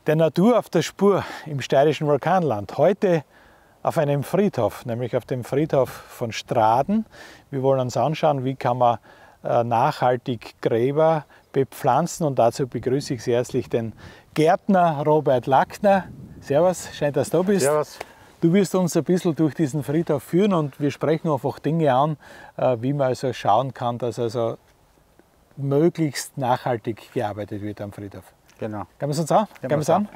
Der Natur auf der Spur im steirischen Vulkanland. Heute auf einem Friedhof, nämlich auf dem Friedhof von Straden. Wir wollen uns anschauen, wie kann man nachhaltig Gräber bepflanzen, und dazu begrüße ich sehr herzlich den Gärtner Robert Lackner. Servus, schön, dass du da bist. Servus. Du wirst uns ein bisschen durch diesen Friedhof führen und wir sprechen einfach Dinge an, wie man also schauen kann, dass also möglichst nachhaltig gearbeitet wird am Friedhof. Genau. Gehen wir es uns an? Gehen wir es an?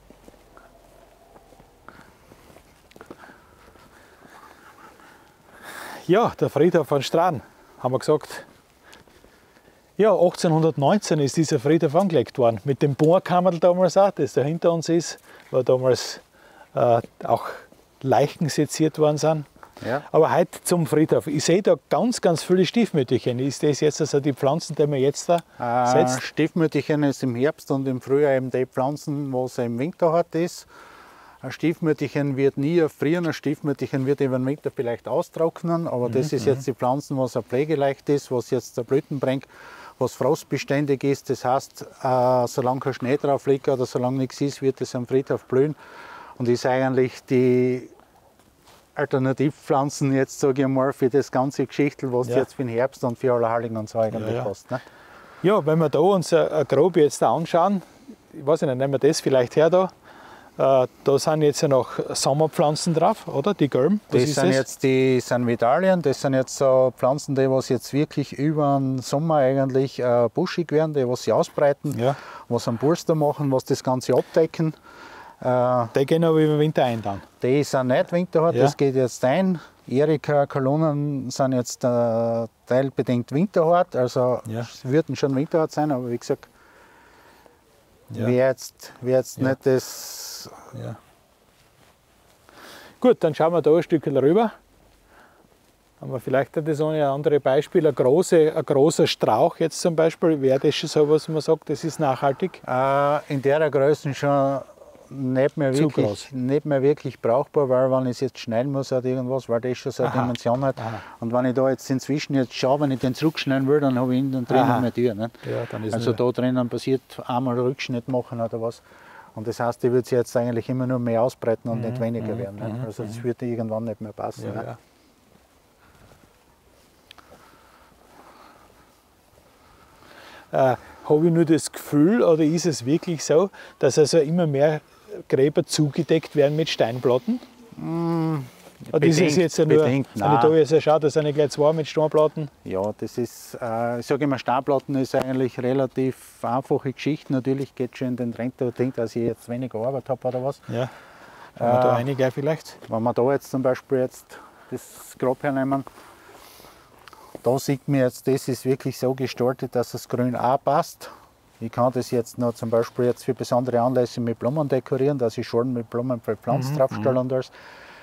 Ja, der Friedhof von Straden, haben wir gesagt. Ja, 1819 ist dieser Friedhof angelegt worden. Mit dem Bohrkammerl damals auch, das da hinter uns ist, wo damals auch Leichen seziert worden sind. Ja. Aber heute zum Friedhof. Ich sehe da ganz, ganz viele Stiefmütterchen. Ist das jetzt also die Pflanzen, die man jetzt da setzt? Stiefmütterchen ist im Herbst und im Frühjahr eben die Pflanzen, was im Winter hat ist. Ein Stiefmütterchen wird nie erfrieren, ein Stiefmütterchen wird über den Winter vielleicht austrocknen, aber das ist jetzt die Pflanzen, was auch pflegeleicht ist, was jetzt der Blüten bringt, was frostbeständig ist. Das heißt, solange kein Schnee drauf liegt oder solange nichts ist, wird es am Friedhof blühen und ist eigentlich die Alternativpflanzen jetzt, sage ich mal, für das ganze Geschichtel, was jetzt für den Herbst und für Allerheiligen und so eigentlich passt. Ne? Ja, wenn wir da uns ein Grab jetzt da anschauen, ich weiß nicht, nehmen wir das vielleicht her da. Da sind jetzt ja noch Sommerpflanzen drauf, oder? Die gelben. Die sind Vidalien, das sind jetzt so Pflanzen, die was jetzt wirklich über den Sommer eigentlich buschig werden, die was sie ausbreiten, was einen Polster machen, was das Ganze abdecken. Die gehen aber über den Winter ein dann? Die sind nicht winterhart, das geht jetzt ein. Erika, Kolonen sind jetzt teilbedingt winterhart, also würden schon winterhart sein, aber wie gesagt, wäre jetzt nicht das. Ja. Gut, dann schauen wir da ein Stück rüber. Haben wir vielleicht das eine oder andere Beispiel. Ein großer Strauch jetzt zum Beispiel, wäre das schon so, was man sagt, das ist nachhaltig? In der Größe schon nicht mehr wirklich brauchbar, weil wenn ich es jetzt schneiden muss oder irgendwas, weil das schon so eine Dimension hat. Und wenn ich da jetzt inzwischen jetzt schaue, wenn ich den zurückschneiden will, dann habe ich ihn dann drinnen mehr Tür. Ne? Ja, dann ist also da drinnen passiert einmal Rückschnitt machen oder was. Und das heißt, die wird sich jetzt eigentlich immer nur mehr ausbreiten und nicht weniger werden. Ne? Also das wird irgendwann nicht mehr passen. Ja, ne? Habe ich nur das Gefühl, oder ist es wirklich so, dass also immer mehr Gräber zugedeckt werden mit Steinplatten? Oder ist es jetzt ja nur, wenn ich da jetzt schaue, da sind ja gleich zwei mit Steinplatten? Ja, das ist, ich sage immer, Steinplatten ist eigentlich relativ einfache Geschichte. Natürlich geht es schon in den Trend, dass ich jetzt weniger Arbeit habe oder was. Ja, wenn wir da einige vielleicht. Wenn wir da jetzt zum Beispiel das Grab hernehmen, da sieht man jetzt, das ist wirklich so gestaltet, dass das Grün auch passt. Ich kann das jetzt noch zum Beispiel jetzt für besondere Anlässe mit Blumen dekorieren, dass ich Schalen mit Blumen verpflanzt draufstelle und alles.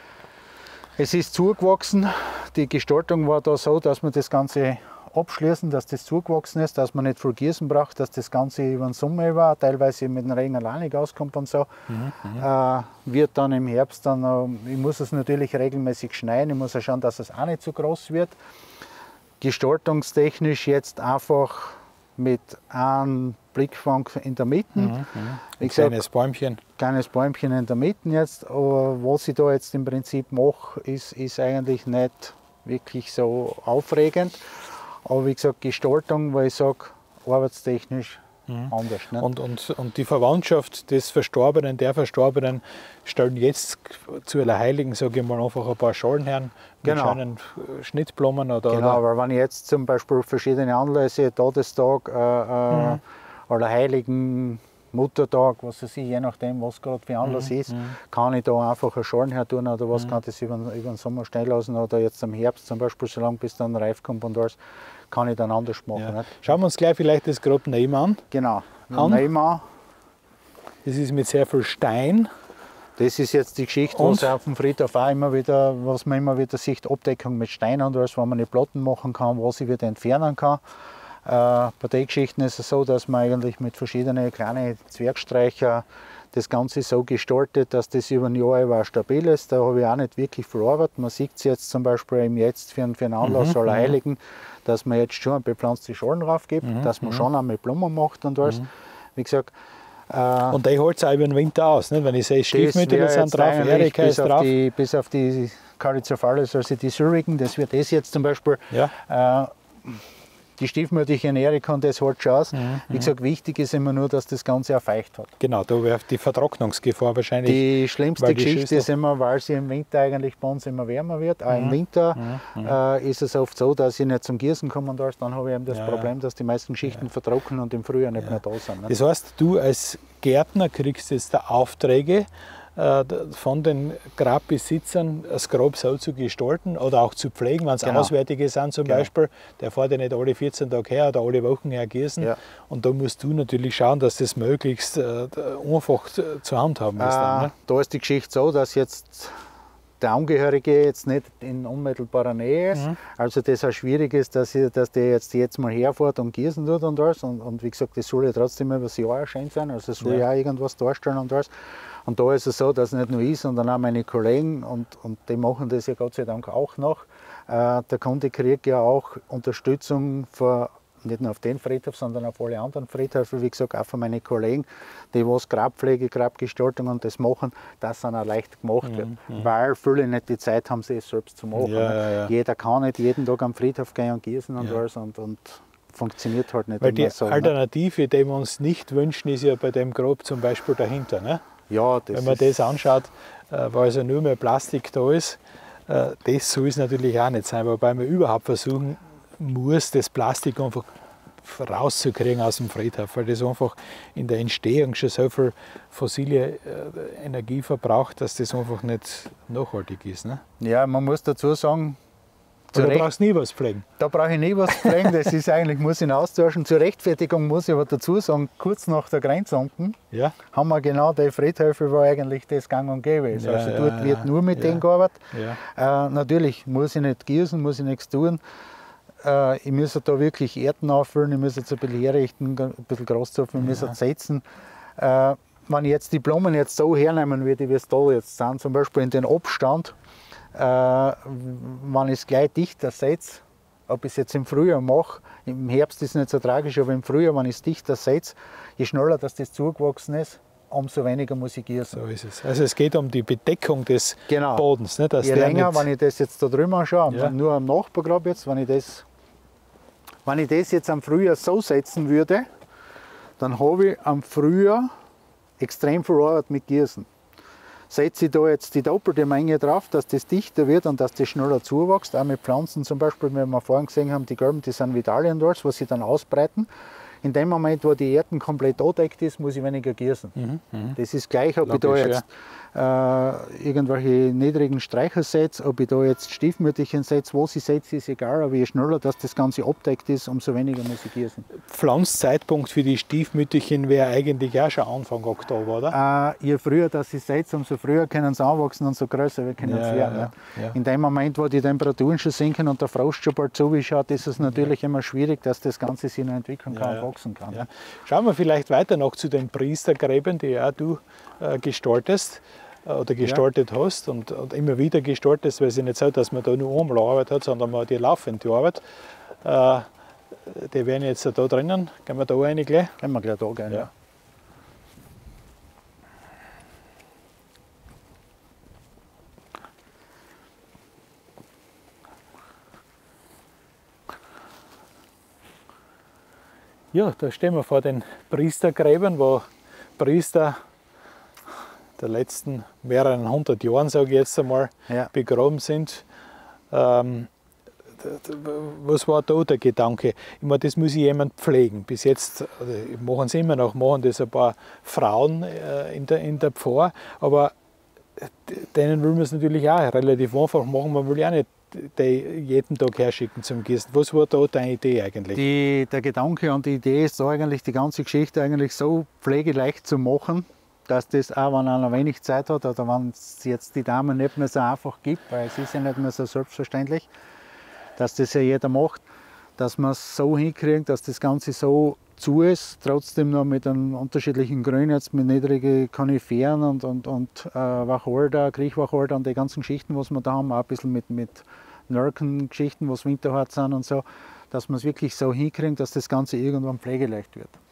Es ist zugewachsen. Die Gestaltung war da so, dass wir das Ganze abschließen, dass das zugewachsen ist, dass man nicht viel Gießen braucht, dass das Ganze über den Sommer war, teilweise mit dem Regen allein nicht auskommt und so. Wird dann im Herbst dann, ich muss es natürlich regelmäßig schneiden, ich muss auch schauen, dass es auch nicht zu groß wird. Gestaltungstechnisch jetzt einfach mit einem Blickfang in der Mitte. Ein kleines Bäumchen. Kleines Bäumchen in der Mitte jetzt. Aber was ich da jetzt im Prinzip mache, ist eigentlich nicht wirklich so aufregend. Aber wie gesagt, Gestaltung, weil ich sage, arbeitstechnisch anders. Ne? Und die Verwandtschaft des Verstorbenen, der Verstorbenen, stellen jetzt zu Allerheiligen, sage ich mal, einfach ein paar Schalen her, mit schönen Schnittblumen Genau, weil wenn ich jetzt zum Beispiel verschiedene Anlässe, Todestag, Allerheiligen, Muttertag, was weiß ich, je nachdem, was gerade für Anlass ist, kann ich da einfach eine Schalen her tun oder was, kann das über den Sommer stehen lassen oder jetzt im Herbst zum Beispiel, solange bis dann reif kommt und alles, kann ich dann anders machen. Ja. Schauen wir uns gleich vielleicht das Grab nebenan an. Genau, nebenan. Das ist mit sehr viel Stein. Das ist jetzt die Geschichte, was auf dem Friedhof auch immer wieder, was man immer wieder sieht, Abdeckung mit Stein und alles, wo man nicht Platten machen kann, was ich wieder entfernen kann. Bei den Geschichten ist es so, dass man eigentlich mit verschiedenen kleinen Zwergstreicher das Ganze so gestaltet, dass das über ein Jahr über stabil ist. Da habe ich auch nicht wirklich viel Arbeit. Man sieht es jetzt zum Beispiel jetzt für einen Anlass Allerheiligen, dass man jetzt schon bepflanzte Schalen drauf gibt, dass man schon auch mit Blumen macht und alles. Wie gesagt, Und die holt es auch über den Winter aus, nicht? Wenn ich sehe, Stiefmütter sind drauf, Erika ist drauf. Bis auf die Calypsophalis, also die Syrigen, das wird das jetzt zum Beispiel. Ja. Die Stiefmütterchen Erika und das holt schon aus. Wie gesagt, wichtig ist immer nur, dass das Ganze auch feucht hat. Genau, da wäre die Vertrocknungsgefahr wahrscheinlich. Die schlimmste Geschichte ist immer, weil sie im Winter eigentlich bei uns immer wärmer wird. Auch im Winter ist es oft so, dass ich nicht zum Gießen komme und alles. Dann habe ich eben das Problem, dass die meisten Schichten vertrocknen und im Frühjahr nicht mehr da sind. Ne? Das heißt, du als Gärtner kriegst jetzt da Aufträge von den Grabbesitzern, das Grab so zu gestalten oder auch zu pflegen, wenn es Auswärtige sind zum Beispiel. Der fährt ja nicht alle 14 Tage her oder alle Wochen her gießen. Ja. Und da musst du natürlich schauen, dass das möglichst einfach zu handhaben ist. Ne? Da ist die Geschichte so, dass jetzt der Angehörige jetzt nicht in unmittelbarer Nähe ist. Also das auch schwierig ist, dass der jetzt mal herfährt und gießen tut und alles. Und wie gesagt, das soll ja trotzdem über das Jahr schön sein. Also es soll ja auch irgendwas darstellen und alles. Und da ist es so, dass nicht nur ich, sondern auch meine Kollegen, und die machen das ja Gott sei Dank auch noch. Der Kunde kriegt ja auch Unterstützung für, nicht nur auf den Friedhof, sondern auf alle anderen Friedhöfe, wie gesagt, auch von meinen Kollegen, die was Grabpflege, Grabgestaltung und das machen, dass dann auch leicht gemacht wird. Weil viele nicht die Zeit haben, es selbst zu machen. Jeder kann nicht jeden Tag am Friedhof gehen und gießen und alles und funktioniert halt nicht. Weil die so, Alternative, die wir uns nicht wünschen, ist ja bei dem Grab zum Beispiel dahinter. Ne? Ja, wenn man das anschaut, weil also nur mehr Plastik da ist, das soll es natürlich auch nicht sein, wobei man überhaupt versuchen muss, das Plastik einfach rauszukriegen aus dem Friedhof, weil das einfach in der Entstehung schon so viel fossile Energie verbraucht, dass das einfach nicht nachhaltig ist. Ne? Ja, man muss dazu sagen, da brauchst du nie was pflegen. Da brauche ich nie was pflegen, das ist eigentlich, muss ich austauschen. Zur Rechtfertigung muss ich aber dazu sagen, kurz nach der Grenze unten haben wir genau die Friedhöfe, wo eigentlich das gang und gäbe ist. Also dort wird nur mit denen gearbeitet. Natürlich muss ich nicht gießen, muss ich nichts tun. Ich muss da wirklich Erden auffüllen, ich muss jetzt ein bisschen herrichten, ein bisschen Großzapfen, ich muss setzen. Wenn ich jetzt die Blumen jetzt so hernehmen würde, wie es da jetzt sind, zum Beispiel in den Abstand, wenn ich es gleich dichter setze, ob ich es jetzt im Frühjahr mache, im Herbst ist es nicht so tragisch, aber im Frühjahr, wenn ich es dichter setze, je schneller dass das zugewachsen ist, umso weniger muss ich gießen. So ist es. Also es geht um die Bedeckung des Bodens. Ne, dass je länger, wenn ich das jetzt da drüben anschaue, nur am Nachbargrab jetzt, wenn ich das jetzt am Frühjahr so setzen würde, dann habe ich am Frühjahr extrem viel Arbeit mit Gießen. Setze ich da jetzt die doppelte Menge drauf, dass das dichter wird und dass das schneller zuwächst. Auch mit Pflanzen zum Beispiel, wie wir vorhin gesehen haben, die gelben, die sind Vitalien dort, was sie dann ausbreiten. In dem Moment, wo die Erde komplett angedeckt ist, muss ich weniger gießen. Das ist gleich, ob ich da jetzt irgendwelche niedrigen Streicher setze, ob ich da jetzt Stiefmütterchen setze, was ich setze, ist egal, aber je schneller dass das Ganze abdeckt ist, umso weniger muss ich gießen. Pflanzzeitpunkt für die Stiefmütterchen wäre eigentlich auch schon Anfang Oktober, oder? Je früher dass ich setze, umso früher können sie anwachsen und so größer können sie werden. In dem Moment, wo die Temperaturen schon sinken und der Frost schon bald zuschaut, ist es natürlich immer schwierig, dass das Ganze sich noch entwickeln kann und wachsen kann. Schauen wir vielleicht weiter noch zu den Priestergräbern, die auch du gestaltest oder gestaltet hast und immer wieder gestaltest, weil es ja nicht so, dass man da nur einmal Arbeit hat, sondern man hat die laufende Arbeit. Die wären jetzt da drinnen. Gehen wir da rein gleich? Gehen wir gleich da rein, ja. Ja, da stehen wir vor den Priestergräbern, wo Priester der letzten mehreren 100 Jahren, sage ich jetzt einmal, begraben sind. Was war da der Gedanke? Ich meine, das muss jemand pflegen. Bis jetzt machen es immer noch, machen das ein paar Frauen in der Pfarre, aber denen will man es natürlich auch relativ einfach machen. Man will ja nicht die jeden Tag herschicken zum Gießen. Was war da deine Idee eigentlich? Der Gedanke und die Idee ist da eigentlich, die ganze Geschichte eigentlich so pflegeleicht zu machen, dass das auch, wenn einer wenig Zeit hat oder wenn es jetzt die Damen nicht mehr so einfach gibt, weil es ist ja nicht mehr so selbstverständlich, dass das ja jeder macht, dass man es so hinkriegt, dass das Ganze so zu ist, trotzdem noch mit einem unterschiedlichen Grün, jetzt mit niedrigen Koniferen und Wacholder, Kriechwacholder und die ganzen Geschichten, was wir da haben, auch ein bisschen mit Nörken-Geschichten, was winterhart sind und so, dass man es wirklich so hinkriegt, dass das Ganze irgendwann pflegeleicht wird.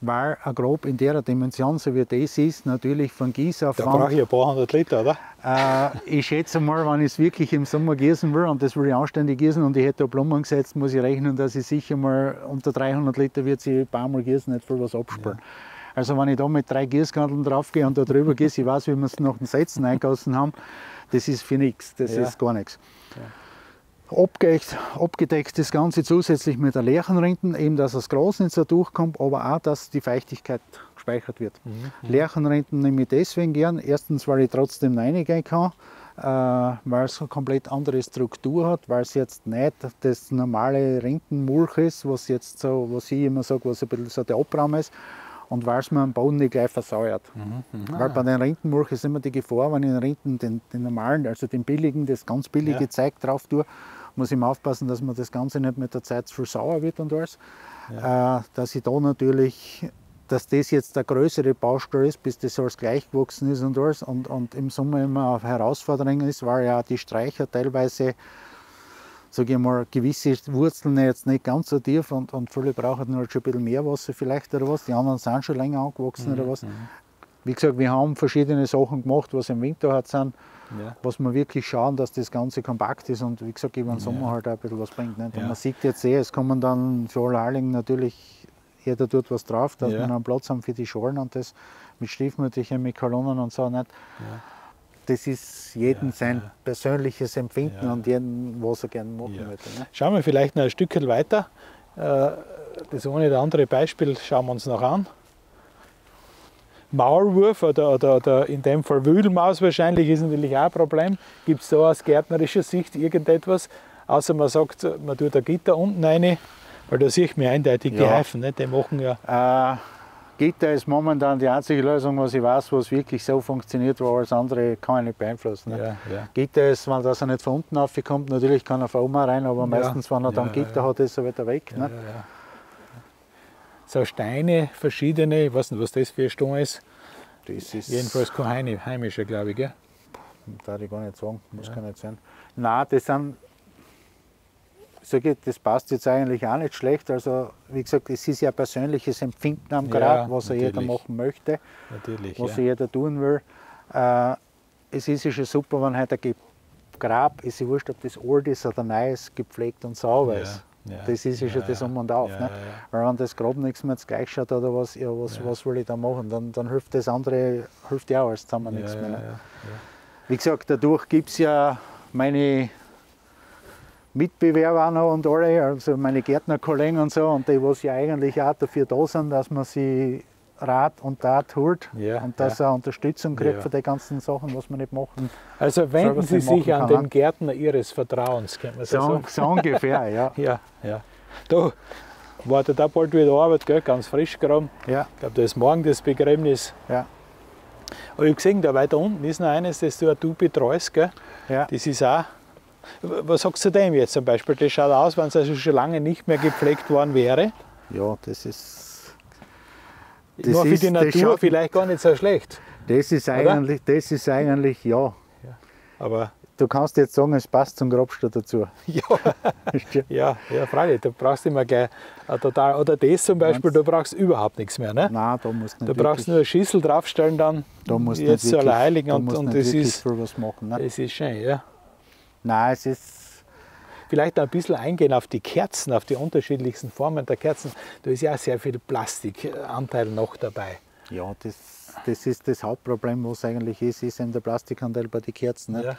weil ein Grab in der Dimension, so wie das ist, natürlich von Da Gießaufwand. brauche ich ein paar hundert Liter, oder? Ich schätze mal, wenn ich es wirklich im Sommer gießen will, und das will ich anständig gießen und ich hätte da Blumen gesetzt, muss ich rechnen, dass ich sicher mal unter 300 Liter wird sich ein paar Mal gießen, nicht viel was abspülen. Ja. Also wenn ich da mit 3 Gießkandeln drauf gehe und da drüber gieße, ich weiß, wie wir es nach den Sätzen eingossen haben, das ist für nichts, das ist gar nichts. Ja. Abgedeckt das Ganze zusätzlich mit der Lärchenrinden, eben dass das Gras nicht so durchkommt, aber auch, dass die Feuchtigkeit gespeichert wird. Lärchenrinden nehme ich deswegen gern. Erstens, weil ich trotzdem reinigen kann, weil es eine komplett andere Struktur hat, weil es jetzt nicht das normale Rindenmulch ist, was jetzt so, was ich immer sage, was ein bisschen so der Abraum ist. Und weil es mir am Boden nicht gleich versäuert. Weil bei den Rindenmulch ist immer die Gefahr, wenn ich den Rinden, den normalen, also den billigen, das ganz billige Zeug drauf tue, muss ich immer aufpassen, dass mir das Ganze nicht mit der Zeit zu viel sauer wird und alles. Dass ich da natürlich, dass das jetzt der größere Baustelle ist, bis das alles gleich gewachsen ist und alles. Und im Sommer immer eine Herausforderung ist, weil ja die Streicher teilweise, sage ich mal, gewisse Wurzeln jetzt nicht ganz so tief und viele brauchen halt schon ein bisschen mehr Wasser vielleicht oder was. Die anderen sind schon länger angewachsen oder was. Wie gesagt, wir haben verschiedene Sachen gemacht, was im Winter halt sind, was wir wirklich schauen, dass das Ganze kompakt ist und wie gesagt, über den Sommer halt auch ein bisschen was bringt. Nicht? Und man sieht jetzt es kommen dann für alle Heiligen natürlich, jeder tut was drauf, dass wir einen Platz haben für die Schalen und das mit Stiefmütterchen, mit Kolonnen und so nicht. Das ist jedem sein persönliches Empfinden und jeden, was er gerne machen möchte. Ne? Schauen wir vielleicht noch ein Stückchen weiter. Das eine oder andere Beispiel schauen wir uns noch an. Maulwurf oder in dem Fall Wühlmaus wahrscheinlich ist natürlich auch ein Problem. Gibt es da aus gärtnerischer Sicht irgendetwas? Außer man sagt, man tut ein Gitter unten rein, weil da sieht man eindeutig die Heifen. Ne? Die machen ja. Gitter ist momentan die einzige Lösung, was ich weiß, was wirklich so funktioniert, weil alles andere kann ich nicht beeinflussen. Ne? Gitter ist, wenn das nicht von unten aufkommt, natürlich kann er von oben rein, aber meistens, wenn er dann Gitter hat, ist er wieder weg. Ne? So Steine, verschiedene, ich weiß nicht, was das für ein Stein ist. Das ist jedenfalls kein heimischer, glaube ich. Gell? Darf ich gar nicht sagen, muss gar nicht sein. Nein, das sind, das passt jetzt eigentlich auch nicht schlecht. Also, wie gesagt, es ist ja ein persönliches Empfinden am Grab, was jeder machen möchte, was jeder tun will. Es ist ja schon super, wenn heute ein Grab, ist ja wurscht, ob das alt ist oder neu ist, gepflegt und sauber ist. Das ist ja schon das Um und Auf. Ne? Weil wenn das Grab nichts mehr gleich schaut oder was, was will ich da machen, dann hilft das andere, hilft ja alles zusammen nichts mehr. Ne? Wie gesagt, dadurch gibt es ja meine Mitbewerber auch noch und alle, also meine Gärtnerkollegen und so, und die, was ja eigentlich auch dafür da sind, dass man sie Rat und Tat holt und dass er Unterstützung kriegt für die ganzen Sachen, was wir nicht machen. Also wenden Sie sich an den Gärtner Ihres Vertrauens, kann man so sagen. So ungefähr, ja. Da wartet auch bald wieder Arbeit, gell? Ganz frisch gerade. Ich glaube, da ist morgen das Begräbnis. Aber ich habe gesehen, da weiter unten ist noch eines, das du betreust. Gell? Das ist auch. Was sagst du dem jetzt zum Beispiel? Das schaut aus, wenn es also schon lange nicht mehr gepflegt worden wäre. Ja, das ist. Nur für die Natur vielleicht gar nicht so schlecht. Das ist eigentlich, Aber du kannst jetzt sagen, es passt zum Grabstein dazu. Ja, freilich. Du brauchst immer gleich total. Oder das zum Beispiel, du brauchst überhaupt nichts mehr. Ne? Nein, da musst du nicht. Du brauchst nur eine Schüssel draufstellen, dann musst jetzt zu Allerheiligen und das ist. Was machen, ne? Das ist schön, ja. Nein, es ist. Vielleicht ein bisschen eingehen auf die Kerzen, auf die unterschiedlichsten Formen der Kerzen. Da ist ja auch sehr viel Plastikanteil noch dabei. Ja, das ist das Hauptproblem, was eigentlich ist eben der Plastikanteil bei den Kerzen. Ne?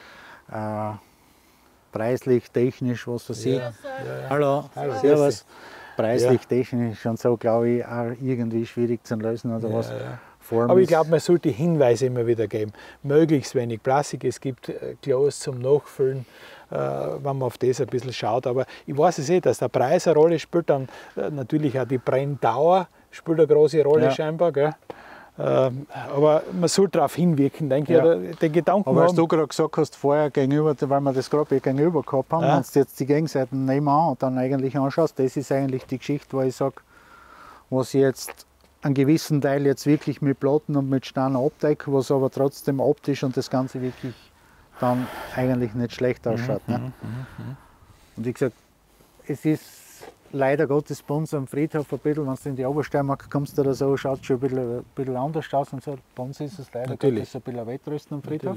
Preislich, technisch, was weiß ich. Hallo, servus. Preislich, technisch und so, glaube ich, auch irgendwie schwierig zu lösen oder was. Aber ich glaube, man sollte Hinweise immer wieder geben. Möglichst wenig Plastik. Es gibt Glas zum Nachfüllen, wenn man auf das ein bisschen schaut. Aber ich weiß es dass der Preis eine Rolle spielt. Dann natürlich auch die Brenndauer spielt eine große Rolle scheinbar. Gell? Aber man sollte darauf hinwirken, denke ich, den Gedanken aber als du gerade gesagt hast, vorher gegenüber, weil wir das gerade gegenüber gehabt haben, wenn du jetzt die Gegenseiten nebenan und dann eigentlich anschaust, das ist eigentlich die Geschichte, wo ich sage, was ich jetzt einen gewissen Teil jetzt wirklich mit Platten und mit Steinen abdecke, was aber trotzdem optisch und das Ganze wirklich dann eigentlich nicht schlecht ausschaut. Ne? Und wie gesagt, es ist leider Gottes bei uns am Friedhof ein bisschen, wenn du in die Obersteiermark kommst oder so, schaut es schon ein bisschen anders aus. Und so. Bei uns ist es leider Gottes ein bisschen ein Wettrüsten am Friedhof.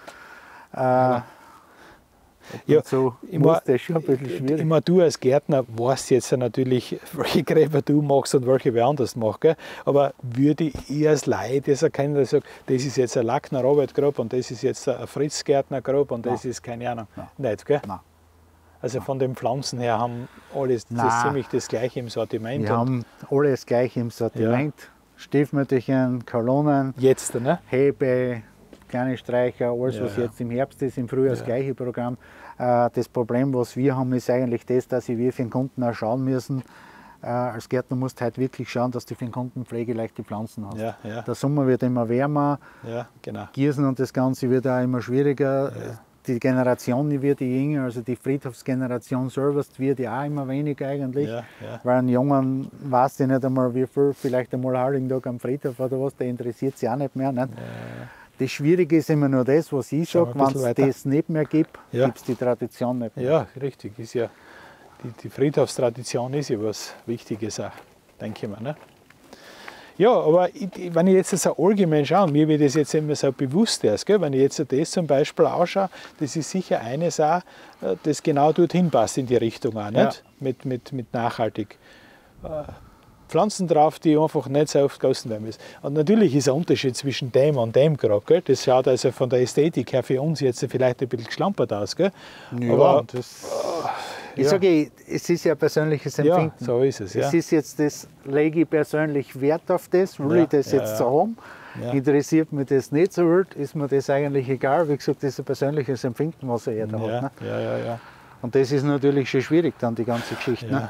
Ja. Ja, so muss das schon ein bisschen schwierig. Immer du als Gärtner weißt jetzt natürlich, welche Gräber du machst und welche wer anders macht. Gell? Aber würde ich als Laie das erkennen, dass ich sage, das ist jetzt ein Lackner-Robert-Grab und das ist jetzt ein Fritz-Gärtner-Grab und das ist keine Ahnung. Nicht, gell? Nein. Also von den Pflanzen her haben alle das ziemlich das Gleiche im Sortiment. Wir haben alle das Gleiche im Sortiment. Ja. Stiefmütterchen, Kolonnen, jetzt, ne? Hebe, kleine Streicher, alles was jetzt im Herbst ist, im Frühjahr das gleiche Programm. Das Problem, was wir haben, ist eigentlich das, dass wir für den Kunden auch schauen müssen. Als Gärtner musst du halt wirklich schauen, dass du für den Kunden pflegeleichte Pflanzen hast. Der Sommer wird immer wärmer, Gießen und das Ganze wird auch immer schwieriger. Die Generation wird jünger, also die Friedhofsgeneration selbst wird ja auch immer weniger eigentlich. Weil ein Jungen weiß ja nicht einmal, wie viel vielleicht einmal heiligen Tag am Friedhof oder was, der interessiert sich auch nicht mehr. Nicht? Das Schwierige ist immer nur das, was ich sage, wenn es das nicht mehr gibt, gibt es die Tradition nicht mehr. Ja, richtig. Ist ja, die Friedhofstradition ist ja was Wichtiges auch, denke ich mal. Ne? Ja, aber wenn ich jetzt so allgemein schaue, mir wird das jetzt immer so bewusst erst, gell? Wenn ich jetzt das zum Beispiel anschaue, das ist sicher eines auch, das genau dorthin passt in die Richtung auch, nicht? Mit nachhaltig. Pflanzen drauf, die einfach nicht so oft gegossen werden müssen. Und natürlich ist ein Unterschied zwischen dem und dem Grab. Gell? Das schaut also von der Ästhetik her für uns jetzt vielleicht ein bisschen geschlampert aus. Gell? Ja, aber ich sage, es ist ja ein persönliches Empfinden. Ja, so ist es. Ja. Es ist jetzt das, lege ich persönlich Wert auf das, will ich das jetzt so haben? Interessiert mich das nicht so wild, ist mir das eigentlich egal. Wie gesagt, das ist ein persönliches Empfinden, was er da hat. Ne? Und das ist natürlich schon schwierig, dann die ganze Geschichte. Ne?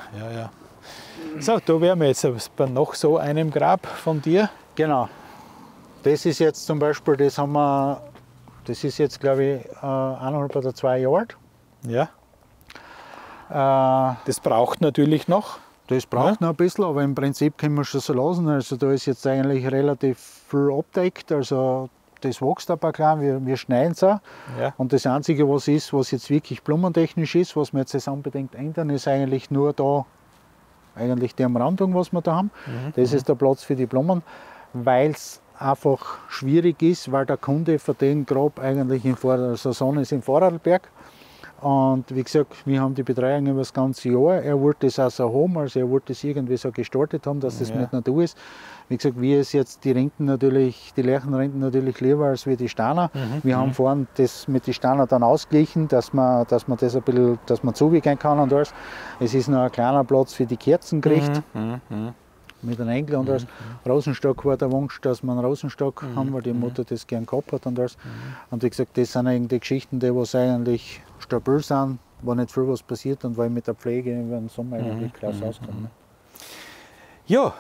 So, da wären wir jetzt bei noch so einem Grab von dir. Genau. Das ist jetzt zum Beispiel, das ist jetzt glaube ich 1,5 oder 2 Jahre alt. Ja. Das braucht natürlich noch. Das braucht noch ein bisschen, aber im Prinzip können wir schon so lassen. Also da ist jetzt eigentlich relativ viel abdeckt. Also das wächst ein paar klein, wir schneiden es auch. Und das Einzige, was ist, was jetzt wirklich blumentechnisch ist, was wir jetzt unbedingt ändern, ist eigentlich nur da, eigentlich die Umrandung, was wir da haben. Das ist der Platz für die Blumen, weil es einfach schwierig ist, weil der Kunde für den Grab eigentlich in der Saison ist in Vorarlberg. Und wie gesagt, wir haben die Betreuung über das ganze Jahr. Er wollte das auch so haben, also er wollte das irgendwie so gestaltet haben, dass das mit Natur ist. Wie gesagt, wir ist jetzt die Renten natürlich, die Lärchenrenten natürlich lieber als wir die Steiner. Wir haben vorhin das mit den Steiner dann ausgeglichen, dass man das ein bisschen, dass man zuwickeln kann und alles. Es ist noch ein kleiner Platz für die Kerzen gekriegt. Mit einem Engel und alles. Rosenstock war der Wunsch, dass wir einen Rosenstock haben, weil die Mutter das gern gehabt hat und alles. Und wie gesagt, das sind eigentlich Geschichten, die was eigentlich stabil sind, wo nicht viel was passiert und weil mit der Pflege über den Sommer eigentlich klasse auskommen. Ja,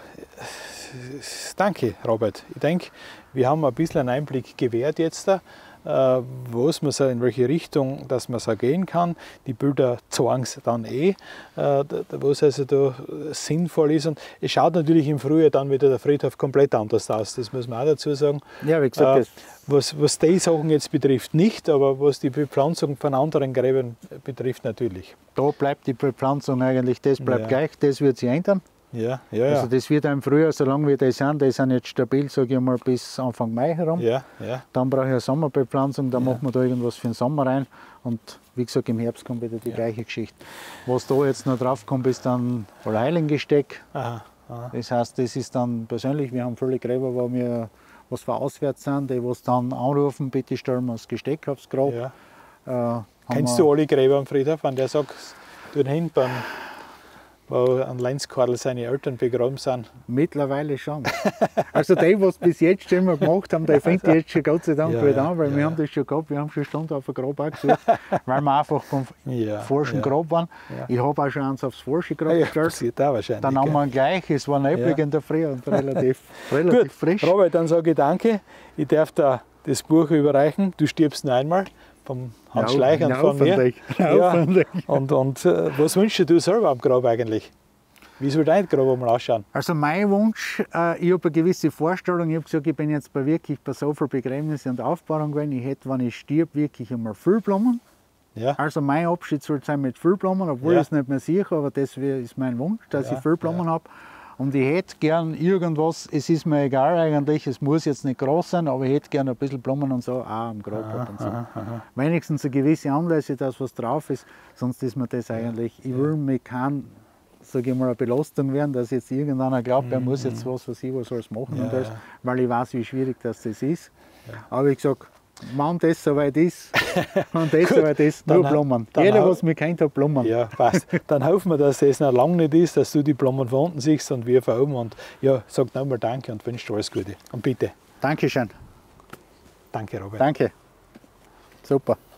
danke Robert. Ich denke, wir haben ein bisschen einen Einblick gewährt jetzt da, was man so, in welche Richtung dass man so gehen kann. Die Bilder zeigen es dann was also da sinnvoll ist. Und es schaut natürlich im Frühjahr dann wieder der Friedhof komplett anders aus, das muss man auch dazu sagen. Ja, wie gesagt, was die Sachen jetzt betrifft nicht, aber was die Bepflanzung von anderen Gräbern betrifft natürlich. Da bleibt die Bepflanzung eigentlich, das bleibt gleich, das wird sich ändern. Also das wird im Frühjahr, solange wir das sind jetzt stabil, sage ich mal, bis Anfang Mai herum. Dann brauche ich eine Sommerbepflanzung, dann machen wir da irgendwas für den Sommer rein. Und wie gesagt, im Herbst kommt wieder die gleiche Geschichte. Was da jetzt noch drauf kommt, ist dann Allerheiligen-Gesteck. Das heißt, das ist dann persönlich, wir haben viele Gräber, wo wir was für auswärts sind, die was dann anrufen, bitte stellen wir das Gesteck aufs Grab. Kennst du alle Gräber am Friedhof, wenn der sagt, dorthin wo an Lenzkorl seine Eltern begraben sind? Mittlerweile schon. Also die, was bis jetzt schon mal gemacht haben, die fängt jetzt schon Gott sei Dank wieder an, weil wir haben das schon gehabt, wir haben schon Stunden auf ein Grab auch gesucht, weil wir einfach vom falschen Grab waren. Ich habe auch schon eins aufs falsche Grab gestellt. Dann haben wir gleich, es war neblig in der Früh und relativ frisch. Robert, dann sage ich danke. Ich darf da das Buch überreichen. Du stirbst noch einmal. Vom Hans Schleicher und von mir. Und was wünschst du selber am Grab eigentlich? Wie soll dein Grab mal ausschauen? Also mein Wunsch, ich habe eine gewisse Vorstellung. Ich habe gesagt, ich bin jetzt wirklich bei so vielen Begräbnissen und Aufbahrungen gewesen. Ich hätte, wenn ich stirb, wirklich einmal viel Blumen. Ja. Also mein Abschied soll sein mit viel Blumen, obwohl Ja. ich es nicht mehr sehe, aber das ist mein Wunsch, dass Ja, ich viel Blumen habe. Und ich hätte gern irgendwas, es ist mir egal eigentlich, es muss jetzt nicht groß sein, aber ich hätte gern ein bisschen Blumen und so auch am Grab ab und so. Wenigstens eine gewisse Anlässe, dass was drauf ist, sonst ist mir das eigentlich, ich will mich kein, sage ich mal, eine Belastung werden, dass jetzt irgendeiner glaubt, er muss jetzt was alles machen und alles, weil ich weiß, wie schwierig das ist. Aber ich sage, wenn das soweit ist, wenn das soweit ist, nur Blumen. Jeder, was mich kennt, hat Blumen. Ja, passt. Dann hoffen wir, dass es noch lange nicht ist, dass du die Blumen von unten siehst und wir von oben. Und ja, sag nochmal Danke und wünsche dir alles Gute. Und bitte. Dankeschön. Danke, Robert. Danke. Super.